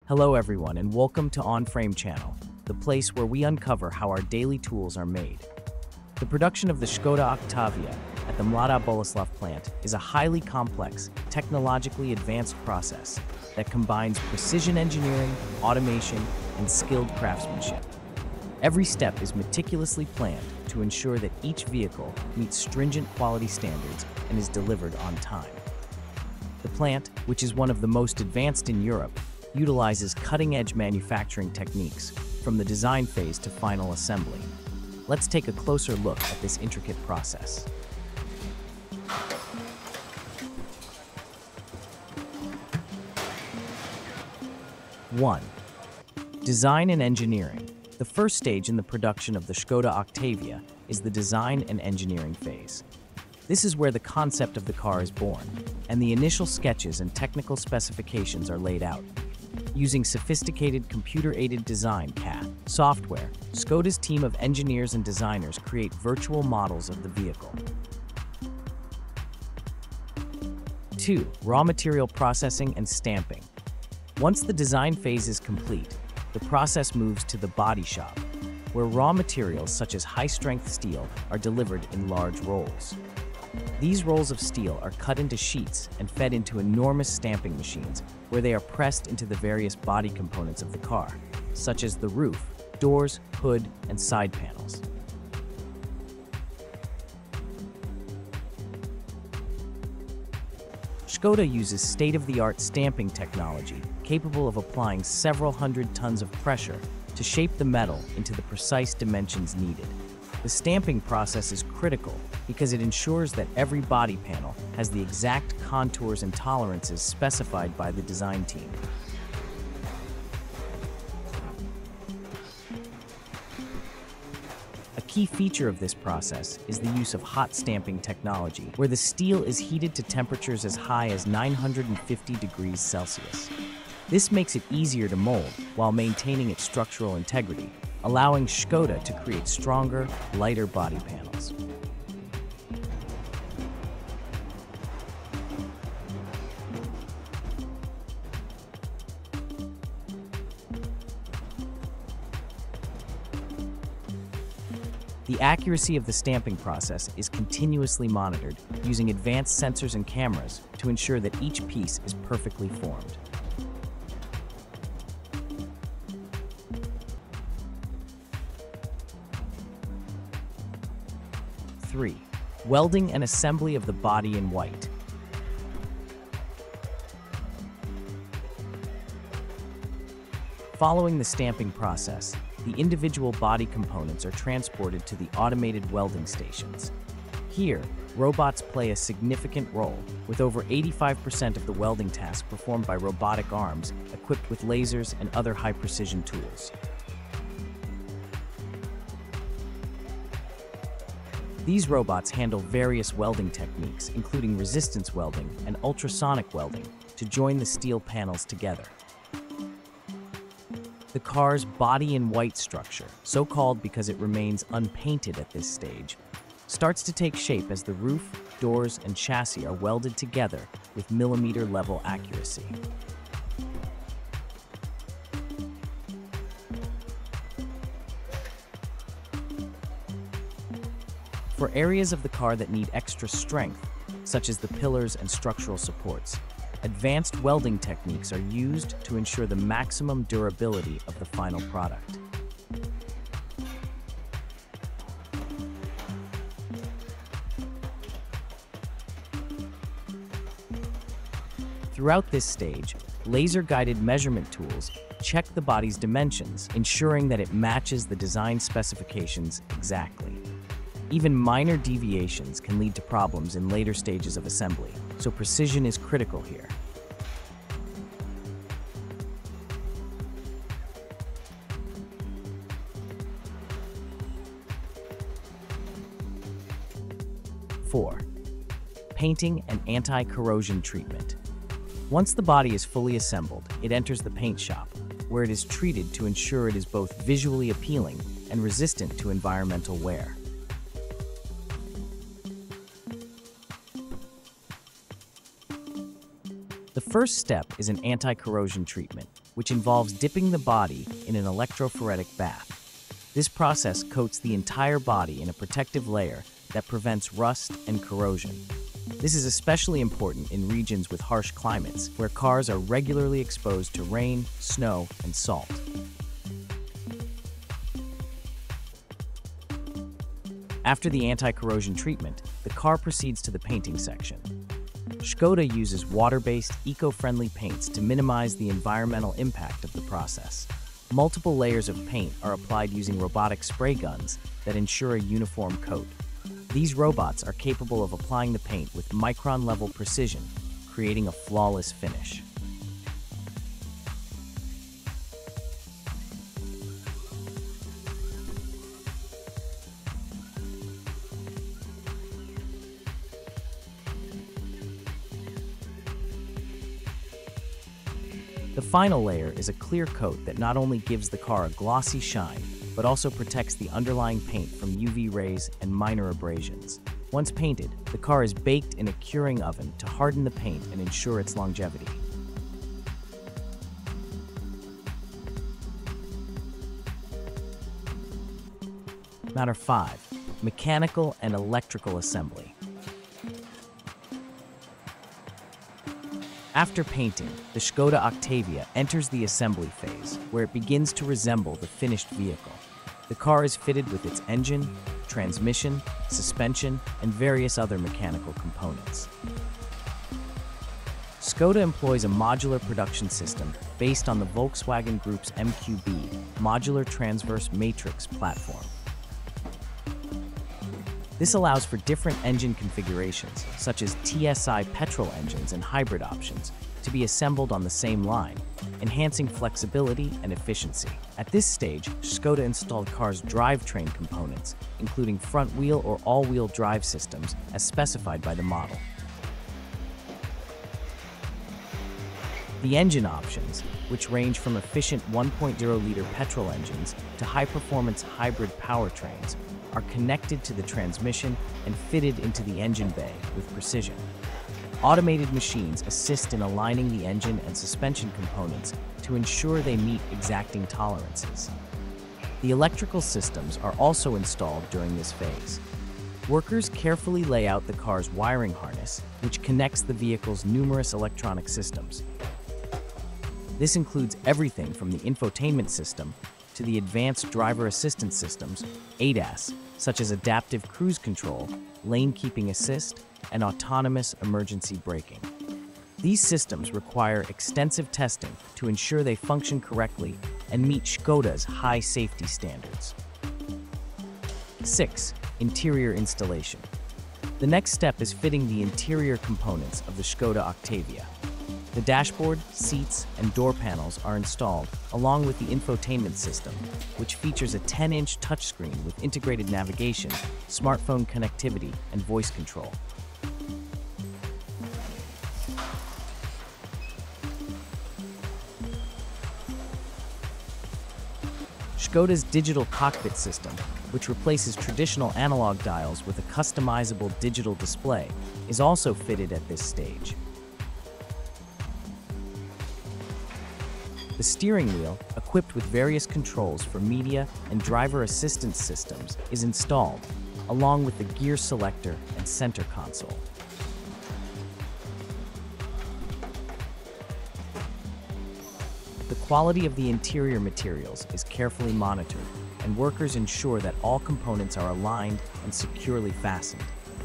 Hello everyone and welcome to On Frame channel, the place where we uncover how our daily tools are made. The production of the Skoda Octavia at the Mladá Boleslav plant is a highly complex, technologically advanced process that combines precision engineering, automation, and skilled craftsmanship. Every step is meticulously planned to ensure that each vehicle meets stringent quality standards and is delivered on time. The plant, which is one of the most advanced in Europe, utilizes cutting-edge manufacturing techniques from the design phase to final assembly. Let's take a closer look at this intricate process. One, design and engineering. The first stage in the production of the Skoda Octavia is the design and engineering phase. This is where the concept of the car is born, and the initial sketches and technical specifications are laid out. Using sophisticated computer-aided design (CAD) software, Skoda's team of engineers and designers create virtual models of the vehicle. 2. Raw material processing and stamping. Once the design phase is complete, the process moves to the body shop, where raw materials such as high-strength steel are delivered in large rolls. These rolls of steel are cut into sheets and fed into enormous stamping machines, where they are pressed into the various body components of the car, such as the roof, doors, hood, and side panels. Skoda uses state-of-the-art stamping technology capable of applying several hundred tons of pressure to shape the metal into the precise dimensions needed. The stamping process is critical because it ensures that every body panel has the exact contours and tolerances specified by the design team. A key feature of this process is the use of hot stamping technology, where the steel is heated to temperatures as high as 950 degrees Celsius. This makes it easier to mold while maintaining its structural integrity, allowing Skoda to create stronger, lighter body panels. The accuracy of the stamping process is continuously monitored using advanced sensors and cameras to ensure that each piece is perfectly formed. 3. Welding and assembly of the body in white. Following the stamping process, the individual body components are transported to the automated welding stations. Here, robots play a significant role, with over 85% of the welding tasks performed by robotic arms equipped with lasers and other high-precision tools. These robots handle various welding techniques, including resistance welding and ultrasonic welding, to join the steel panels together. The car's body-in-white structure, so called because it remains unpainted at this stage, starts to take shape as the roof, doors, and chassis are welded together with millimeter-level accuracy. For areas of the car that need extra strength, such as the pillars and structural supports, advanced welding techniques are used to ensure the maximum durability of the final product. Throughout this stage, laser-guided measurement tools check the body's dimensions, ensuring that it matches the design specifications exactly. Even minor deviations can lead to problems in later stages of assembly, so precision is critical here. Four, painting and anti-corrosion treatment. Once the body is fully assembled, it enters the paint shop, where it is treated to ensure it is both visually appealing and resistant to environmental wear. The first step is an anti-corrosion treatment, which involves dipping the body in an electrophoretic bath. This process coats the entire body in a protective layer that prevents rust and corrosion. This is especially important in regions with harsh climates, where cars are regularly exposed to rain, snow, and salt. After the anti-corrosion treatment, the car proceeds to the painting section. Škoda uses water-based, eco-friendly paints to minimize the environmental impact of the process. Multiple layers of paint are applied using robotic spray guns that ensure a uniform coat. These robots are capable of applying the paint with micron-level precision, creating a flawless finish. The final layer is a clear coat that not only gives the car a glossy shine, but also protects the underlying paint from UV rays and minor abrasions. Once painted, the car is baked in a curing oven to harden the paint and ensure its longevity. Matter 5. Mechanical and electrical assembly. After painting, the Skoda Octavia enters the assembly phase, where it begins to resemble the finished vehicle. The car is fitted with its engine, transmission, suspension, and various other mechanical components. Skoda employs a modular production system based on the Volkswagen Group's MQB, Modular Transverse Matrix platform. This allows for different engine configurations, such as TSI petrol engines and hybrid options, to be assembled on the same line, enhancing flexibility and efficiency. At this stage, Škoda installed car's drivetrain components, including front-wheel or all-wheel drive systems, as specified by the model. The engine options, which range from efficient 1.0-liter petrol engines to high-performance hybrid powertrains, are connected to the transmission and fitted into the engine bay with precision. Automated machines assist in aligning the engine and suspension components to ensure they meet exacting tolerances. The electrical systems are also installed during this phase. Workers carefully lay out the car's wiring harness, which connects the vehicle's numerous electronic systems. This includes everything from the infotainment system to the advanced driver assistance systems, ADAS, such as adaptive cruise control, lane keeping assist, and autonomous emergency braking. These systems require extensive testing to ensure they function correctly and meet Škoda's high safety standards. 6. Interior installation. The next step is fitting the interior components of the Skoda Octavia. The dashboard, seats, and door panels are installed, along with the infotainment system, which features a 10-inch touchscreen with integrated navigation, smartphone connectivity, and voice control. Škoda's digital cockpit system, which replaces traditional analog dials with a customizable digital display, is also fitted at this stage. The steering wheel, equipped with various controls for media and driver assistance systems, is installed, along with the gear selector and center console. The quality of the interior materials is carefully monitored, and workers ensure that all components are aligned and securely fastened.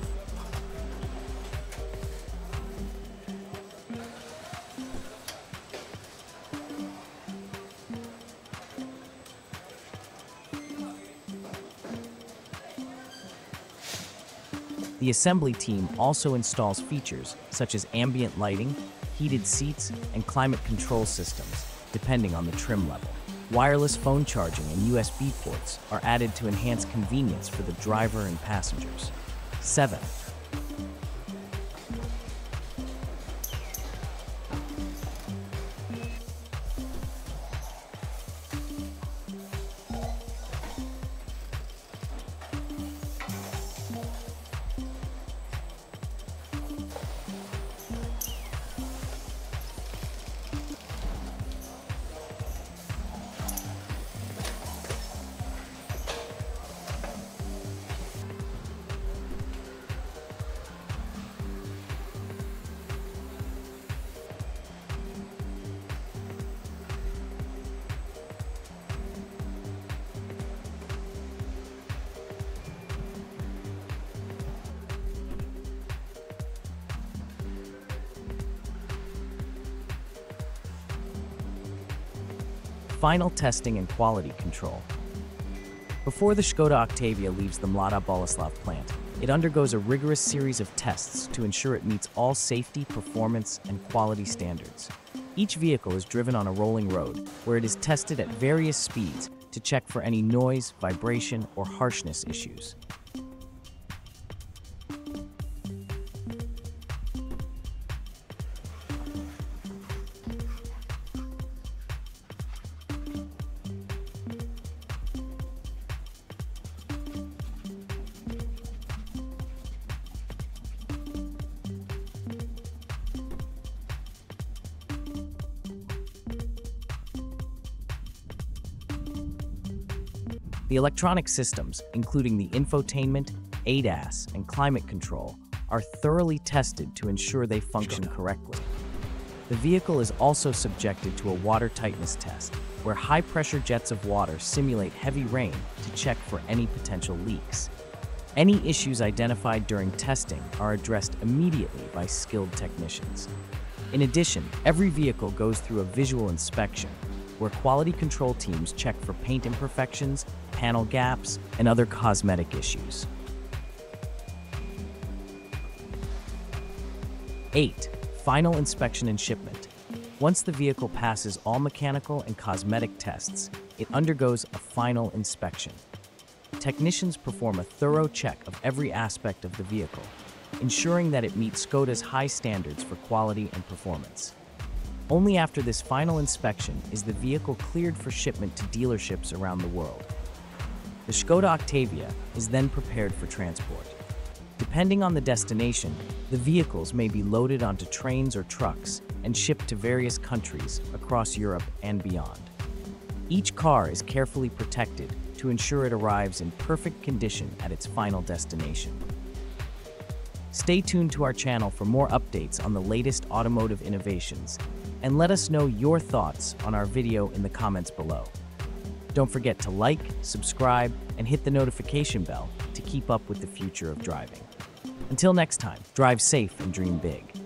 The assembly team also installs features such as ambient lighting, heated seats, and climate control systems, depending on the trim level. Wireless phone charging and USB ports are added to enhance convenience for the driver and passengers. 7. Final testing and quality control. Before the Skoda Octavia leaves the Mladá Boleslav plant, it undergoes a rigorous series of tests to ensure it meets all safety, performance, and quality standards. Each vehicle is driven on a rolling road, where it is tested at various speeds to check for any noise, vibration, or harshness issues. The electronic systems, including the infotainment, ADAS, and climate control, are thoroughly tested to ensure they function correctly. The vehicle is also subjected to a water tightness test, where high-pressure jets of water simulate heavy rain to check for any potential leaks. Any issues identified during testing are addressed immediately by skilled technicians. In addition, every vehicle goes through a visual inspection, where quality control teams check for paint imperfections, panel gaps, and other cosmetic issues. 8. Final inspection and shipment. Once the vehicle passes all mechanical and cosmetic tests, it undergoes a final inspection. Technicians perform a thorough check of every aspect of the vehicle, ensuring that it meets Skoda's high standards for quality and performance. Only after this final inspection is the vehicle cleared for shipment to dealerships around the world. The Skoda Octavia is then prepared for transport. Depending on the destination, the vehicles may be loaded onto trains or trucks and shipped to various countries across Europe and beyond. Each car is carefully protected to ensure it arrives in perfect condition at its final destination. Stay tuned to our channel for more updates on the latest automotive innovations, and let us know your thoughts on our video in the comments below. Don't forget to like, subscribe, and hit the notification bell to keep up with the future of driving. Until next time, drive safe and dream big.